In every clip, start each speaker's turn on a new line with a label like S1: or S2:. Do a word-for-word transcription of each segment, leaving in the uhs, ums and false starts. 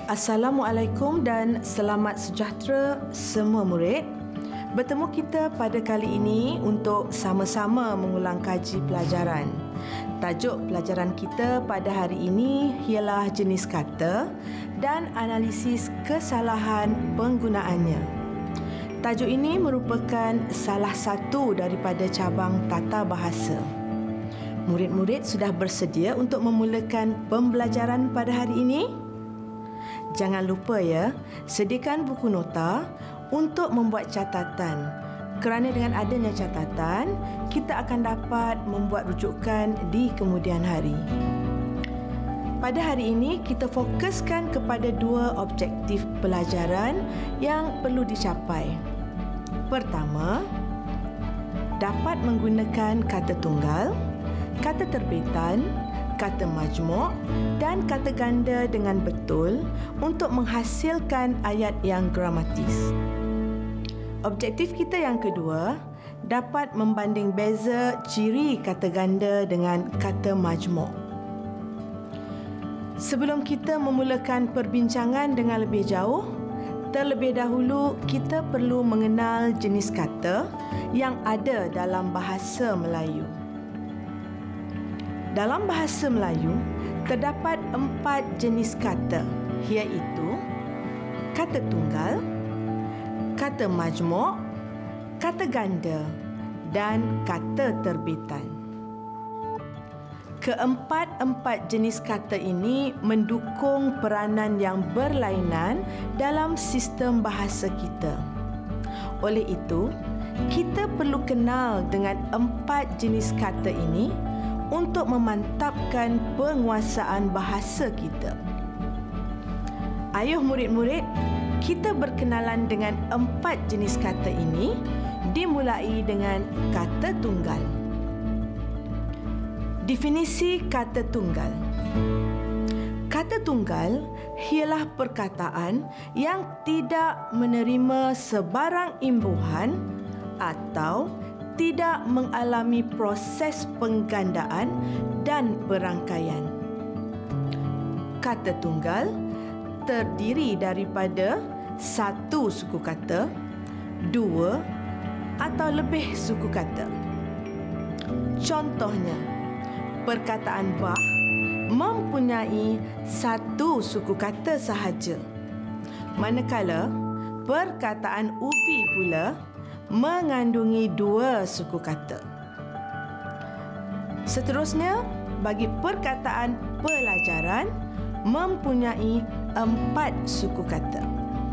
S1: Assalamualaikum dan selamat sejahtera semua murid. Bertemu kita pada kali ini untuk sama-sama mengulang kaji pelajaran. Tajuk pelajaran kita pada hari ini ialah jenis kata dan analisis kesalahan penggunaannya. Tajuk ini merupakan salah satu daripada cabang tata bahasa. Murid-murid sudah bersedia untuk memulakan pembelajaran pada hari ini? Jangan lupa ya, sediakan buku nota untuk membuat catatan. Kerana dengan adanya catatan, kita akan dapat membuat rujukan di kemudian hari. Pada hari ini, kita fokuskan kepada dua objektif pelajaran yang perlu dicapai. Pertama, dapat menggunakan kata tunggal, kata terbitan, kata majmuk dan kata ganda dengan betul untuk menghasilkan ayat yang gramatis. Objektif kita yang kedua, dapat membanding beza ciri kata ganda dengan kata majmuk. Sebelum kita memulakan perbincangan dengan lebih jauh, terlebih dahulu kita perlu mengenal jenis kata yang ada dalam bahasa Melayu. Dalam bahasa Melayu, terdapat empat jenis kata, iaitu kata tunggal, kata majmuk, kata ganda dan kata terbitan. Keempat-empat jenis kata ini mendukung peranan yang berlainan dalam sistem bahasa kita. Oleh itu, kita perlu kenal dengan empat jenis kata ini untuk memantapkan penguasaan bahasa kita. Ayuh murid-murid, kita berkenalan dengan empat jenis kata ini, dimulai dengan kata tunggal. Definisi kata tunggal. Kata tunggal ialah perkataan yang tidak menerima sebarang imbuhan atau tidak mengalami proses penggandaan dan perangkaian. Kata tunggal terdiri daripada satu suku kata, dua atau lebih suku kata. Contohnya, perkataan bah mempunyai satu suku kata sahaja, manakala perkataan ubi pula mengandungi dua suku kata. Seterusnya, bagi perkataan pelajaran mempunyai empat suku kata.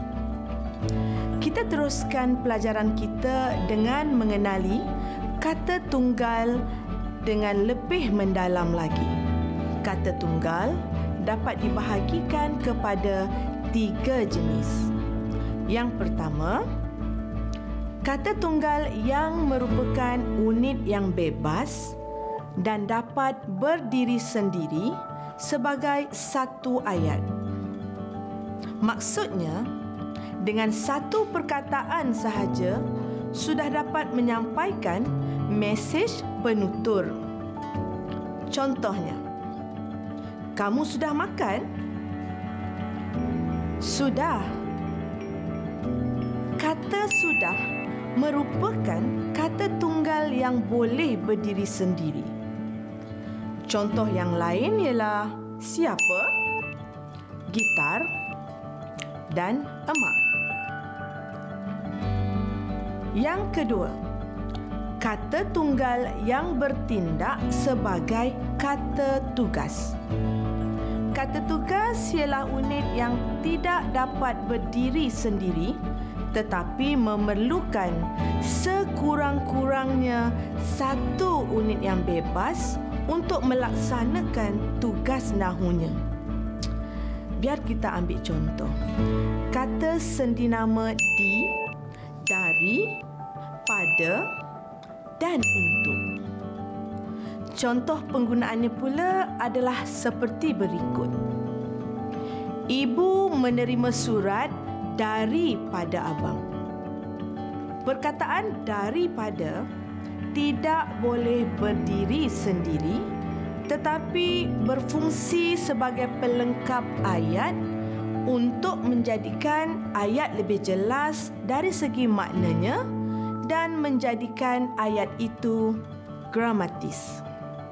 S1: Kita teruskan pelajaran kita dengan mengenali kata tunggal dengan lebih mendalam lagi. Kata tunggal dapat dibahagikan kepada tiga jenis. Yang pertama, kata tunggal yang merupakan unit yang bebas dan dapat berdiri sendiri sebagai satu ayat. Maksudnya, dengan satu perkataan sahaja sudah dapat menyampaikan mesej penutur. Contohnya, kamu sudah makan? Sudah. Kata sudah merupakan kata tunggal yang boleh berdiri sendiri. Contoh yang lain ialah siapa, gitar dan emak. Yang kedua, kata tunggal yang bertindak sebagai kata tugas. Kata tugas ialah unit yang tidak dapat berdiri sendiri tetapi memerlukan sekurang-kurangnya satu unit yang bebas untuk melaksanakan tugas nahunya. Biar kita ambil contoh. Kata sendinama di, dari, pada dan untuk. Contoh penggunaannya pula adalah seperti berikut. Ibu menerima surat daripada abang. Perkataan daripada tidak boleh berdiri sendiri tetapi berfungsi sebagai pelengkap ayat untuk menjadikan ayat lebih jelas dari segi maknanya dan menjadikan ayat itu gramatis.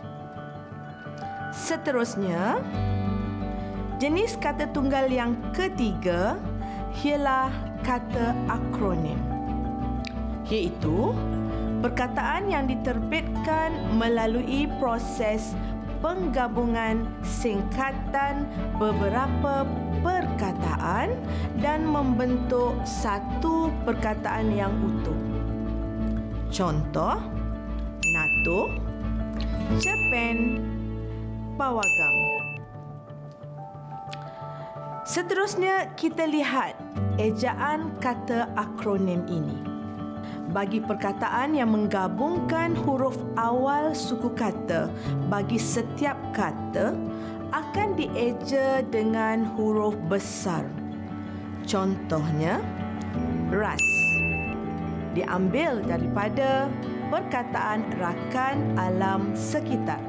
S1: Seterusnya, jenis kata tunggal yang ketiga ialah kata akronim, iaitu perkataan yang diterbitkan melalui proses penggabungan singkatan beberapa perkataan dan membentuk satu perkataan yang utuh. Contoh, NATO, Japan, pawagam. Seterusnya, kita lihat ejaan kata akronim ini. Bagi perkataan yang menggabungkan huruf awal suku kata bagi setiap kata akan dieja dengan huruf besar. Contohnya, ras diambil daripada perkataan rakan alam sekitar.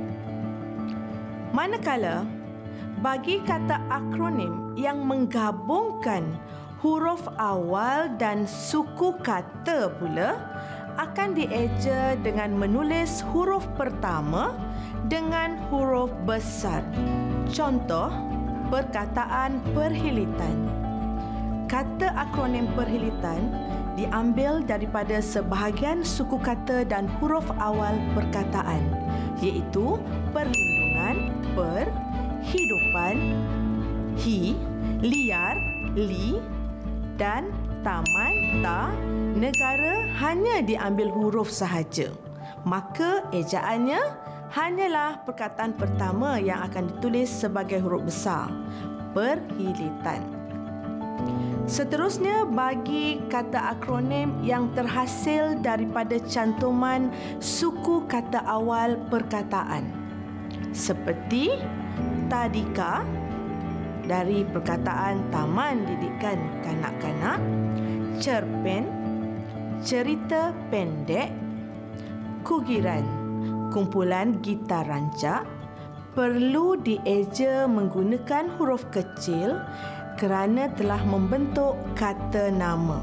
S1: Manakala bagi kata akronim yang menggabungkan huruf awal dan suku kata pula akan dieja dengan menulis huruf pertama dengan huruf besar. Contoh, perkataan perhilitan. Kata akronim perhilitan diambil daripada sebahagian suku kata dan huruf awal perkataan, iaitu perlindungan, per, hidupan, hi, liar, li, dan taman, ta, negara hanya diambil huruf sahaja. Maka ejaannya hanyalah perkataan pertama yang akan ditulis sebagai huruf besar, perhilitan. Seterusnya, bagi kata akronim yang terhasil daripada cantuman suku kata awal perkataan, seperti tadika dari perkataan Taman Didikan Kanak-kanak, cerpen, cerita pendek, kugiran, kumpulan gitar rancak, perlu dieja menggunakan huruf kecil kerana telah membentuk kata nama.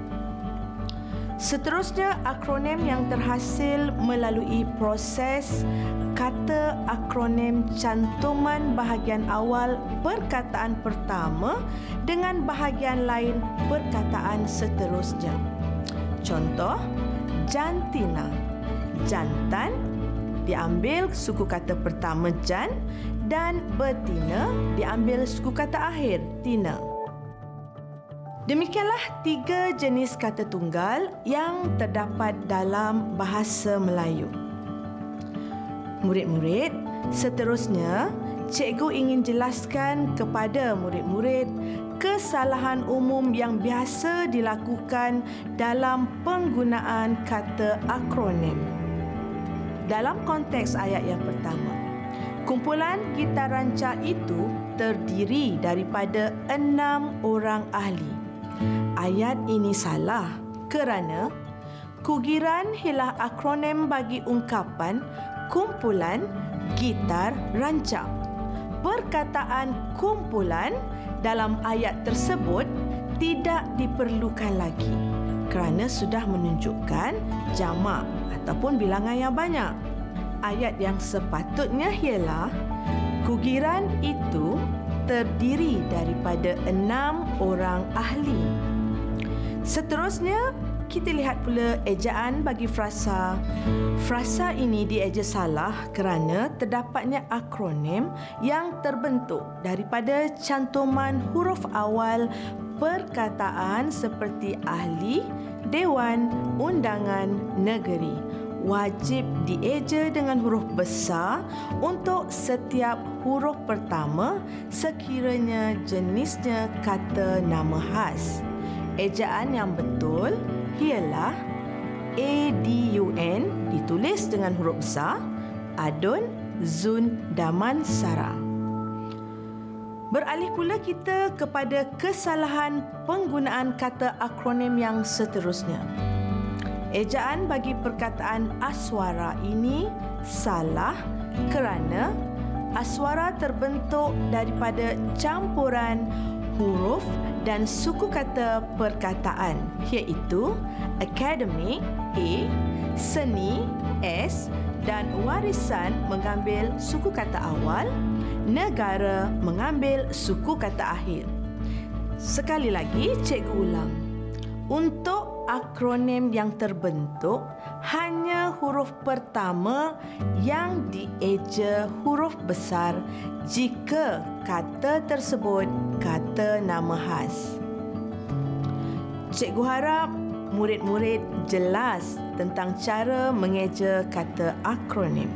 S1: Seterusnya, akronim yang terhasil melalui proses kata akronim cantuman bahagian awal perkataan pertama dengan bahagian lain perkataan seterusnya. Contoh, jantina, jantan diambil suku kata pertama jan dan betina diambil suku kata akhir tina. Demikianlah tiga jenis kata tunggal yang terdapat dalam bahasa Melayu. Murid-murid, seterusnya cikgu ingin jelaskan kepada murid-murid kesalahan umum yang biasa dilakukan dalam penggunaan kata akronim. Dalam konteks ayat yang pertama, kumpulan gitar rancak itu terdiri daripada enam orang ahli. Ayat ini salah kerana kugiran ialah akronim bagi ungkapan kumpulan gitar rancak. Perkataan kumpulan dalam ayat tersebut tidak diperlukan lagi kerana sudah menunjukkan jamak ataupun bilangan yang banyak. Ayat yang sepatutnya ialah kugiran itu terdiri daripada enam orang ahli. Seterusnya, kita lihat pula ejaan bagi frasa. Frasa ini dieja salah kerana terdapatnya akronim yang terbentuk daripada cantuman huruf awal perkataan seperti ahli, dewan, undangan, negeri. Wajib dieja dengan huruf besar untuk setiap huruf pertama sekiranya jenisnya kata nama khas. Ejaan yang betul ialah A-D-U-N ditulis dengan huruf besar, adun, zun, daman, sara. Beralih pula kita kepada kesalahan penggunaan kata akronim yang seterusnya. Ejaan bagi perkataan aswara ini salah kerana aswara terbentuk daripada campuran huruf dan suku kata perkataan, iaitu akademik A, seni S dan warisan mengambil suku kata awal, negara mengambil suku kata akhir. Sekali lagi, cikgu ulang. Untuk akronim yang terbentuk, hanya huruf pertama yang dieja huruf besar jika kata tersebut kata nama khas. Cikgu harap murid-murid jelas tentang cara mengeja kata akronim.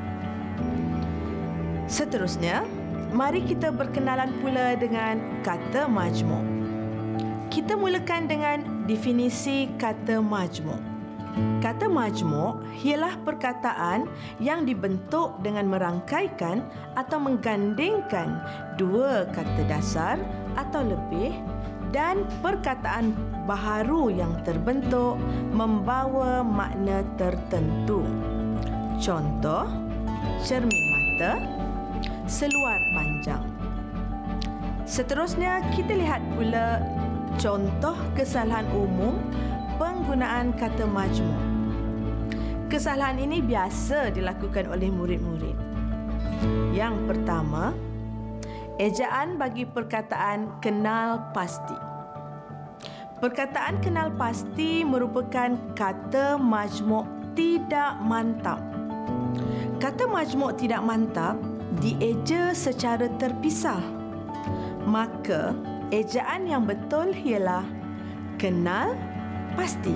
S1: Seterusnya, mari kita berkenalan pula dengan kata majmuk. Kita mulakan dengan definisi kata majmuk. Kata majmuk ialah perkataan yang dibentuk dengan merangkaikan atau menggandingkan dua kata dasar atau lebih dan perkataan baharu yang terbentuk membawa makna tertentu. Contoh, cermin mata, seluar panjang. Seterusnya, kita lihat pula contoh kesalahan umum penggunaan kata majmuk. Kesalahan ini biasa dilakukan oleh murid-murid. Yang pertama, ejaan bagi perkataan kenal pasti. Perkataan kenal pasti merupakan kata majmuk tidak mantap. Kata majmuk tidak mantap dieja secara terpisah. Maka, ejaan yang betul ialah kenal pasti.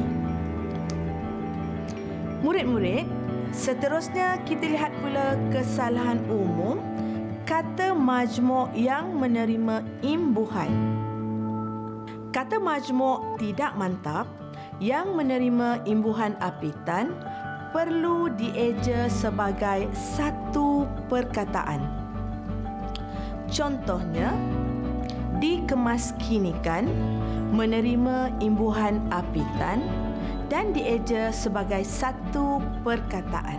S1: Murid-murid, seterusnya kita lihat pula kesalahan umum kata majmuk yang menerima imbuhan. Kata majmuk tidak mantap yang menerima imbuhan apitan perlu dieja sebagai satu perkataan. Contohnya, dikemaskinikan menerima imbuhan apitan dan dieja sebagai satu perkataan.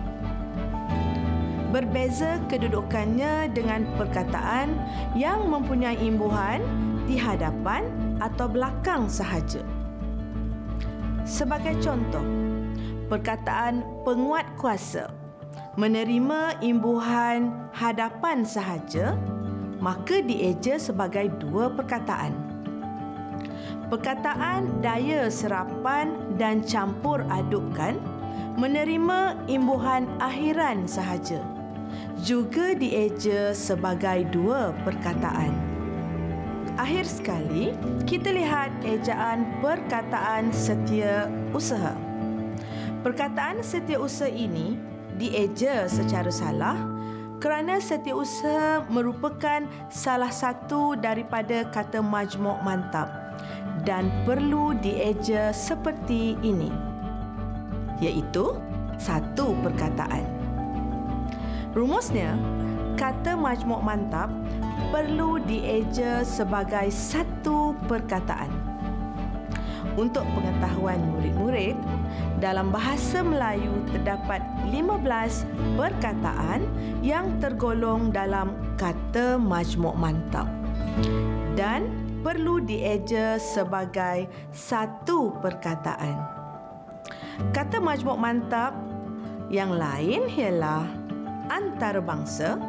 S1: Berbeza kedudukannya dengan perkataan yang mempunyai imbuhan di hadapan atau belakang sahaja. Sebagai contoh, perkataan penguat kuasa menerima imbuhan hadapan sahaja, maka dieja sebagai dua perkataan. Perkataan daya serapan dan campur adukkan menerima imbuhan akhiran sahaja, juga dieja sebagai dua perkataan. Akhir sekali, kita lihat ejaan perkataan setiausaha. Perkataan setiausaha ini dieja secara salah kerana setiausaha merupakan salah satu daripada kata majmuk mantap dan perlu dieja seperti ini, iaitu satu perkataan. Rumusnya, kata majmuk mantap perlu dieja sebagai satu perkataan. Untuk pengetahuan murid-murid, dalam bahasa Melayu terdapat lima belas perkataan yang tergolong dalam kata majmuk mantap dan perlu dieja sebagai satu perkataan. Kata majmuk mantap yang lain ialah antarabangsa,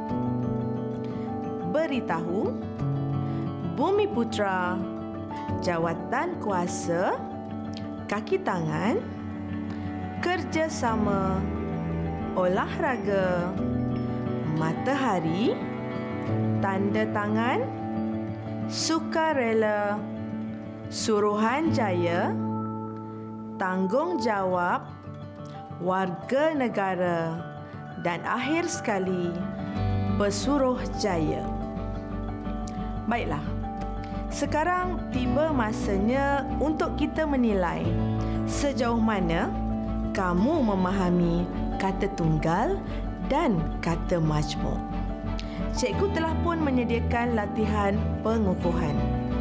S1: beritahu, bumi putra, jawatan kuasa, kaki tangan, kerjasama, olahraga, matahari, tanda tangan, sukarela, suruhanjaya, tanggungjawab, warga negara dan akhir sekali pesuruhjaya. Baiklah, sekarang tiba masanya untuk kita menilai sejauh mana kamu memahami kata tunggal dan kata majmuk. Cikgu telah pun menyediakan latihan pengukuhan.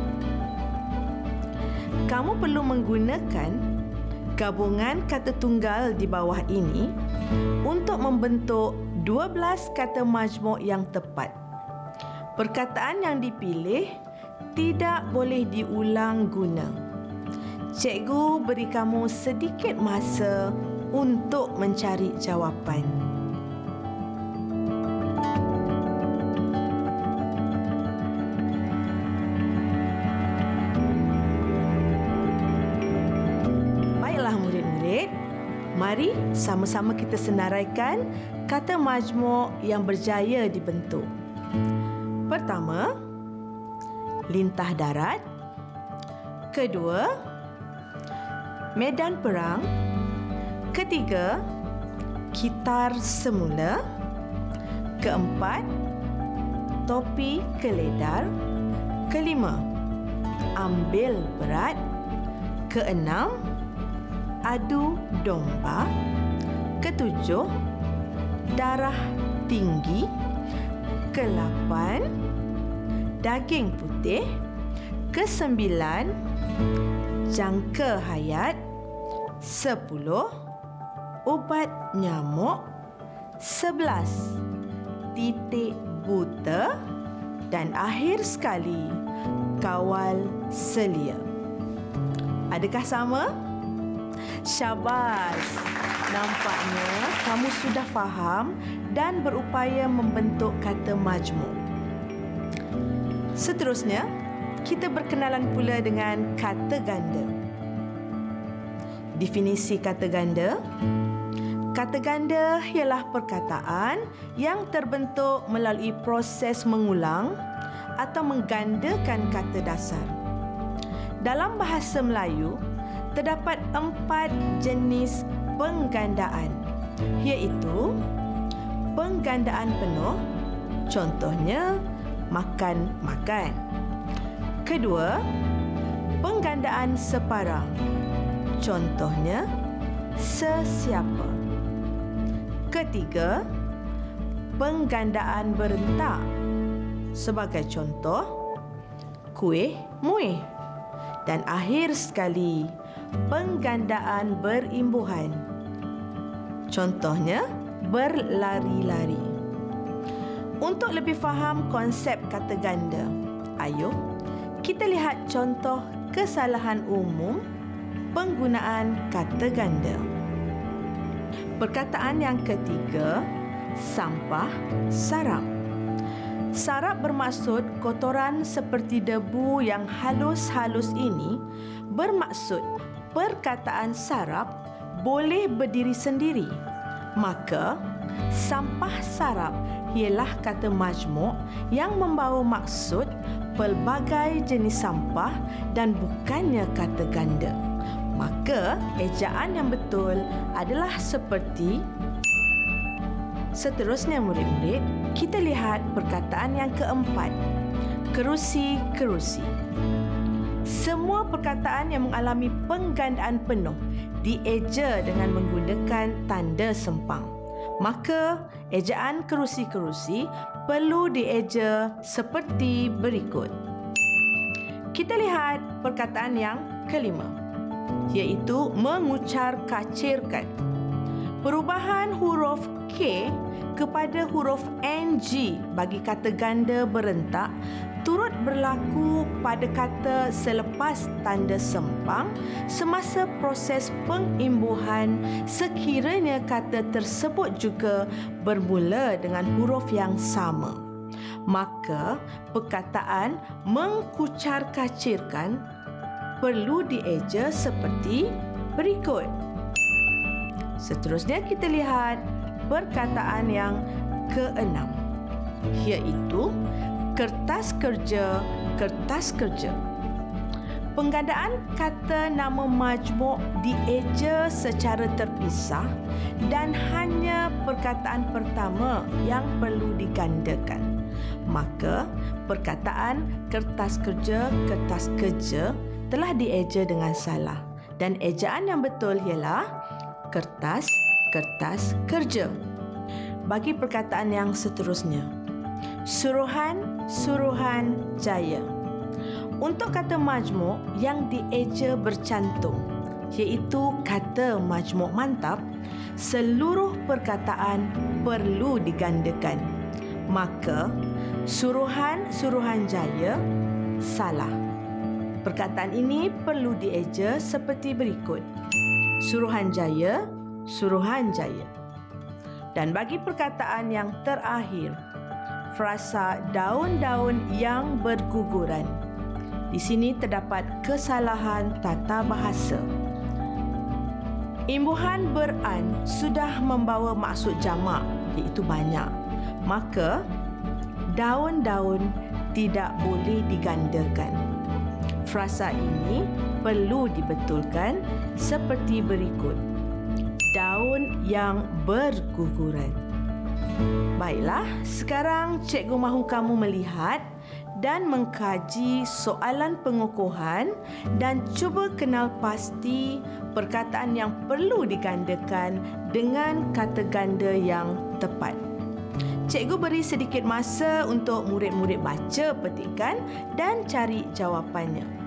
S1: Kamu perlu menggunakan gabungan kata tunggal di bawah ini untuk membentuk dua belas kata majmuk yang tepat. Perkataan yang dipilih tidak boleh diulang guna. Cikgu beri kamu sedikit masa untuk mencari jawapan. Baiklah murid-murid, mari sama-sama kita senaraikan kata majmuk yang berjaya dibentuk. Pertama, lintah darat. Kedua, medan perang. Ketiga, gitar semula. Keempat, topi keledar. Kelima, ambil berat. Keenam, adu domba. Ketujuh, darah tinggi. Kelapan, daging putih. Kesembilan, jangka hayat. Sepuluh, ubat nyamuk. Sebelas, titik buta. Dan akhir sekali, kawal selia. Adakah sama? Syabas! Nampaknya kamu sudah faham dan berupaya membentuk kata majmuk. Seterusnya, kita berkenalan pula dengan kata ganda. Definisi kata ganda. Kata ganda ialah perkataan yang terbentuk melalui proses mengulang atau menggandakan kata dasar. Dalam bahasa Melayu, terdapat empat jenis penggandaan, iaitu penggandaan penuh, contohnya makan-makan. Kedua, penggandaan separang, contohnya sesiapa. Ketiga, penggandaan berentak, sebagai contoh kuih muih. Dan akhir sekali, penggandaan berimbuhan, contohnya berlari-lari. Untuk lebih faham konsep kata ganda, ayo kita lihat contoh kesalahan umum penggunaan kata ganda. Perkataan yang ketiga, sampah sarap. Sarap bermaksud kotoran seperti debu yang halus-halus ini, bermaksud perkataan sarap boleh berdiri sendiri. Maka, sampah sarap ialah kata majmuk yang membawa maksud pelbagai jenis sampah dan bukannya kata ganda. Maka, ejaan yang betul adalah seperti. Seterusnya murid-murid, kita lihat perkataan yang keempat, kerusi-kerusi. Semua perkataan yang mengalami penggandaan penuh dieja dengan menggunakan tanda sempang. Maka, ejaan kerusi-kerusi perlu dieja seperti berikut. Kita lihat perkataan yang kelima, iaitu mengucar kacirkan. Perubahan huruf K kepada huruf N G bagi kata ganda berentak turut berlaku pada kata selepas tanda sempang semasa proses pengimbuhan sekiranya kata tersebut juga bermula dengan huruf yang sama. Maka, perkataan mengkucar-kacirkan perlu dieja seperti berikut. Seterusnya kita lihat perkataan yang keenam, iaitu kertas kerja, kertas kerja. Penggandaan kata nama majmuk dieja secara terpisah dan hanya perkataan pertama yang perlu digandakan. Maka, perkataan kertas kerja, kertas kerja telah dieja dengan salah dan ejaan yang betul ialah kertas, kertas kerja. Bagi perkataan yang seterusnya, suruhan, suruhan jaya. Untuk kata majmuk yang dieja bercantum, iaitu kata majmuk mantap, seluruh perkataan perlu digandakan. Maka, suruhan, suruhan jaya salah. Perkataan ini perlu dieja seperti berikut. Suruhanjaya, Suruhanjaya. Dan bagi perkataan yang terakhir, frasa daun-daun yang berguguran. Di sini terdapat kesalahan tata bahasa. Imbuhan ber-an sudah membawa maksud jamak, iaitu banyak. Maka, daun-daun tidak boleh digandakan. Frasa ini perlu dibetulkan seperti berikut. Daun yang berguguran. Baiklah, sekarang cikgu mahu kamu melihat dan mengkaji soalan pengukuhan dan cuba kenal pasti perkataan yang perlu digandakan dengan kata ganda yang tepat. Cikgu beri sedikit masa untuk murid-murid baca petikan dan cari jawapannya.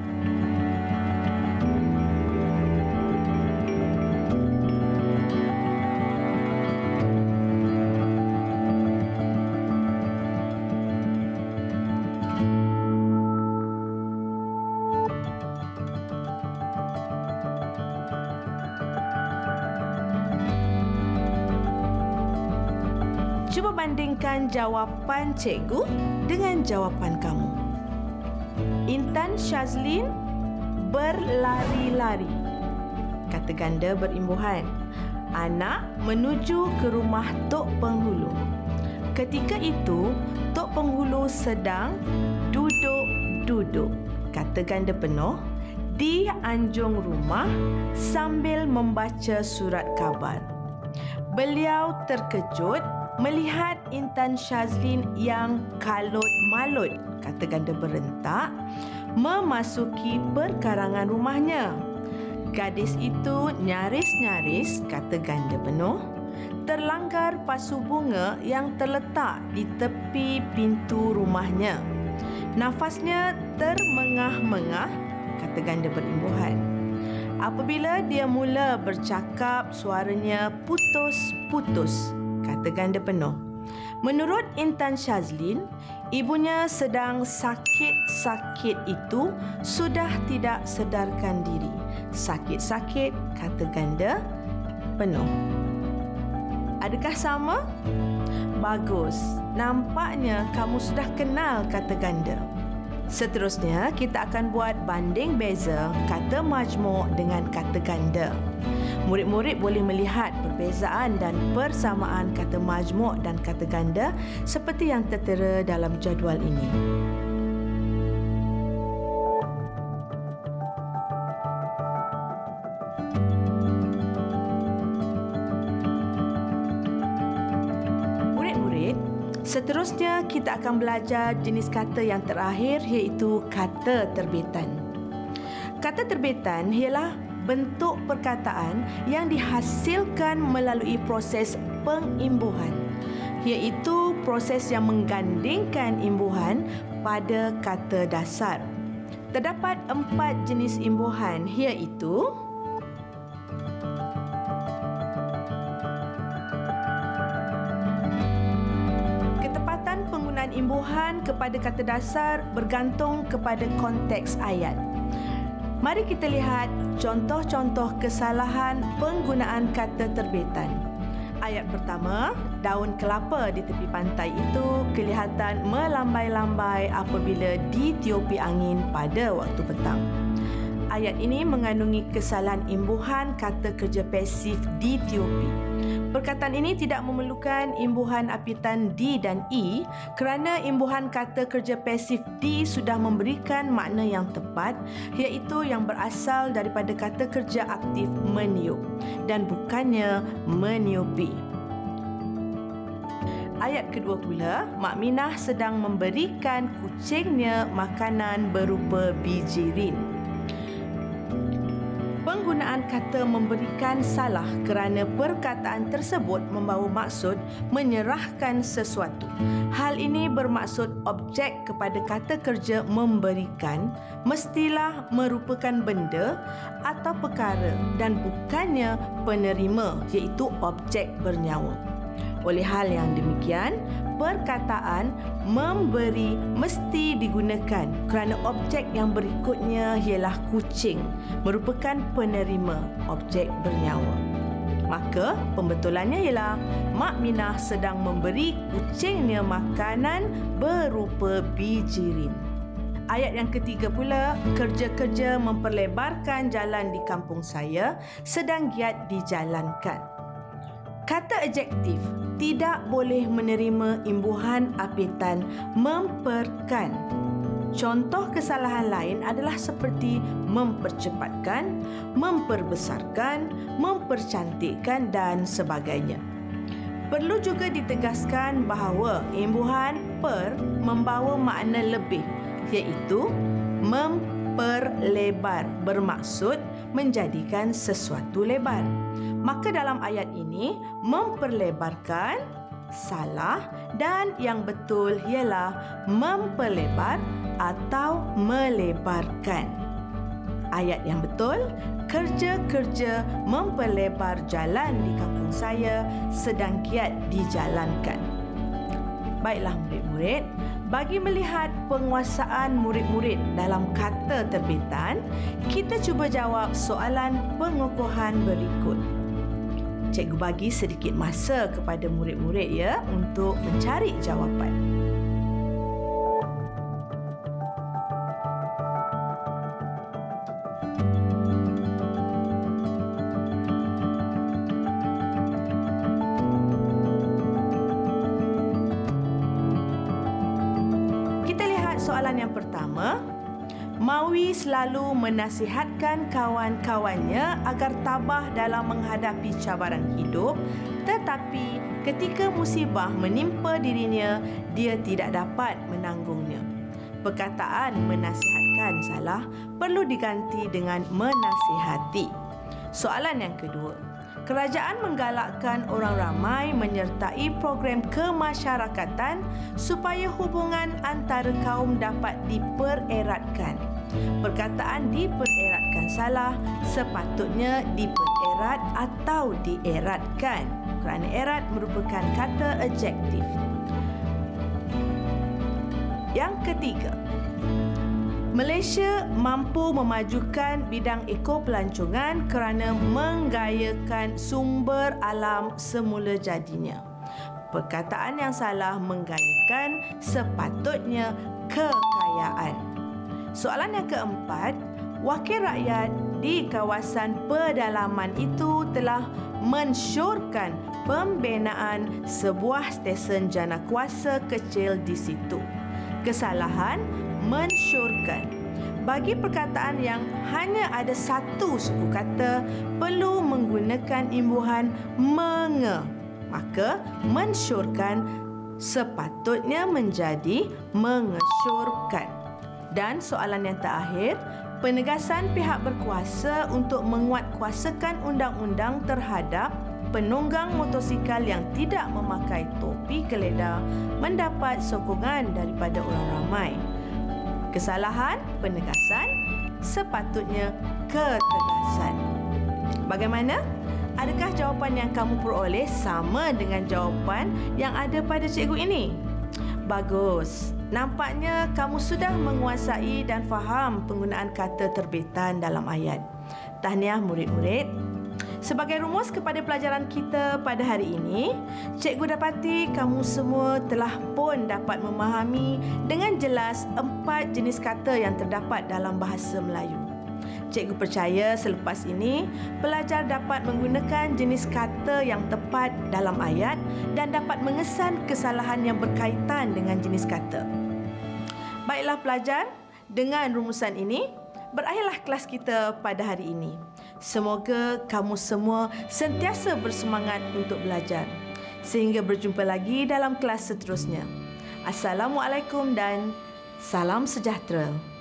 S1: Cuba bandingkan jawapan cikgu dengan jawapan kamu. Intan Syazlin berlari-lari. Kata ganda berimbuhan. Anak menuju ke rumah Tok Penghulu. Ketika itu, Tok Penghulu sedang duduk-duduk. Kata ganda penuh. Di anjung rumah sambil membaca surat khabar. Beliau terkejut melihat Intan Syazlin yang kalut-malut, kata ganda berentak, memasuki perkarangan rumahnya. Gadis itu nyaris-nyaris, kata ganda penuh, terlanggar pasu bunga yang terletak di tepi pintu rumahnya. Nafasnya termengah-mengah, kata ganda berimbuhan. Apabila dia mula bercakap, suaranya putus-putus, kata ganda penuh. Menurut Intan Syazlin, ibunya sedang sakit-sakit itu sudah tidak sedarkan diri. Sakit-sakit, kata ganda penuh. Adakah sama? Bagus. Nampaknya kamu sudah kenal kata ganda. Seterusnya, kita akan buat banding beza kata majmuk dengan kata ganda. Murid-murid boleh melihat perbezaan dan persamaan kata majmuk dan kata ganda seperti yang tertera dalam jadual ini. Murid-murid, seterusnya kita akan belajar jenis kata yang terakhir iaitu kata terbitan. Kata terbitan ialah bentuk perkataan yang dihasilkan melalui proses pengimbuhan, iaitu proses yang menggandingkan imbuhan pada kata dasar. Terdapat empat jenis imbuhan, iaitu ketepatan penggunaan imbuhan kepada kata dasar bergantung kepada konteks ayat. Mari kita lihat contoh-contoh kesalahan penggunaan kata terbitan. Ayat pertama, daun kelapa di tepi pantai itu kelihatan melambai-lambai apabila ditiupi angin pada waktu petang. Ayat ini mengandungi kesalahan imbuhan kata kerja pasif ditiupi. Perkataan ini tidak memerlukan imbuhan apitan di dan i kerana imbuhan kata kerja pasif di sudah memberikan makna yang tepat, iaitu yang berasal daripada kata kerja aktif meniup dan bukannya meniupi. Ayat kedua pula, Mak Minah sedang memberikan kucingnya makanan berupa biji rin. Penggunaan kata memberikan salah kerana perkataan tersebut membawa maksud menyerahkan sesuatu. Hal ini bermaksud objek kepada kata kerja memberikan mestilah merupakan benda atau perkara dan bukannya penerima, iaitu objek bernyawa. Oleh hal yang demikian, perkataan memberi mesti digunakan kerana objek yang berikutnya ialah kucing, merupakan penerima objek bernyawa. Maka pembetulannya ialah Mak Minah sedang memberi kucingnya makanan berupa bijirin. Ayat yang ketiga pula, kerja-kerja memperlebarkan jalan di kampung saya sedang giat dijalankan. Kata adjektif tidak boleh menerima imbuhan apitan memperkan. Contoh kesalahan lain adalah seperti mempercepatkan, memperbesarkan, mempercantikkan dan sebagainya. Perlu juga ditegaskan bahawa imbuhan per membawa makna lebih, iaitu memperlebar, bermaksud menjadikan sesuatu lebar. Maka dalam ayat ini, memperlebarkan salah dan yang betul ialah memperlebar atau melebarkan. Ayat yang betul, kerja-kerja memperlebar jalan di kampung saya sedang giat dijalankan. Baiklah murid-murid, bagi melihat penguasaan murid-murid dalam kata terbitan, kita cuba jawab soalan pengukuhan berikut. Cikgu bagi sedikit masa kepada murid-murid ya untuk mencari jawapan. Kita lihat soalan yang pertama. Mawi selalu menasihatkan kawan-kawannya agar tabah dalam menghadapi cabaran hidup, tetapi ketika musibah menimpa dirinya, dia tidak dapat menanggungnya. Perkataan menasihatkan salah, perlu diganti dengan menasihati. Soalan yang kedua. Kerajaan menggalakkan orang ramai menyertai program kemasyarakatan supaya hubungan antara kaum dapat dipereratkan. Perkataan dipereratkan salah, sepatutnya dipererat atau dieratkan kerana erat merupakan kata adjektif. Yang ketiga, Malaysia mampu memajukan bidang ekopelancongan kerana menggayakan sumber alam semula jadinya. Perkataan yang salah, menggayakan, sepatutnya kekayaan. Soalan yang keempat, wakil rakyat di kawasan pedalaman itu telah mensyorkan pembinaan sebuah stesen janakuasa kecil di situ. Kesalahan, mensyorkan. Bagi perkataan yang hanya ada satu suku kata, perlu menggunakan imbuhan menge. Maka mensyorkan sepatutnya menjadi mengesyorkan. Dan soalan yang terakhir, penegasan pihak berkuasa untuk menguatkuasakan undang-undang terhadap penunggang motosikal yang tidak memakai topi geledah mendapat sokongan daripada orang ramai. Kesalahan, penegasan, sepatutnya ketegasan. Bagaimana? Adakah jawapan yang kamu peroleh sama dengan jawapan yang ada pada cikgu ini? Bagus. Nampaknya kamu sudah menguasai dan faham penggunaan kata terbitan dalam ayat. Tahniah murid-murid. Sebagai rumus kepada pelajaran kita pada hari ini, cikgu dapati kamu semua telah pun dapat memahami dengan jelas empat jenis kata yang terdapat dalam bahasa Melayu. Cikgu percaya selepas ini, pelajar dapat menggunakan jenis kata yang tepat dalam ayat dan dapat mengesan kesalahan yang berkaitan dengan jenis kata. Baiklah pelajar, dengan rumusan ini, berakhirlah kelas kita pada hari ini. Semoga kamu semua sentiasa bersemangat untuk belajar. Sehingga berjumpa lagi dalam kelas seterusnya. Assalamualaikum dan salam sejahtera.